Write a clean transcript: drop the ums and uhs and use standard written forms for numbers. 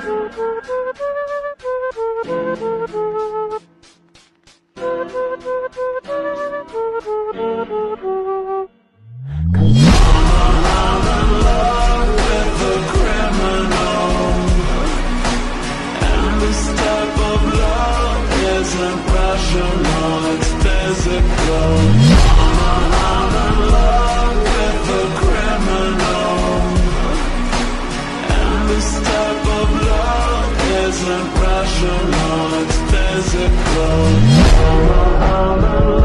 Rational, it's physical. I'm in love with a criminal, and this type of love isn't rational, it's physical. I'm in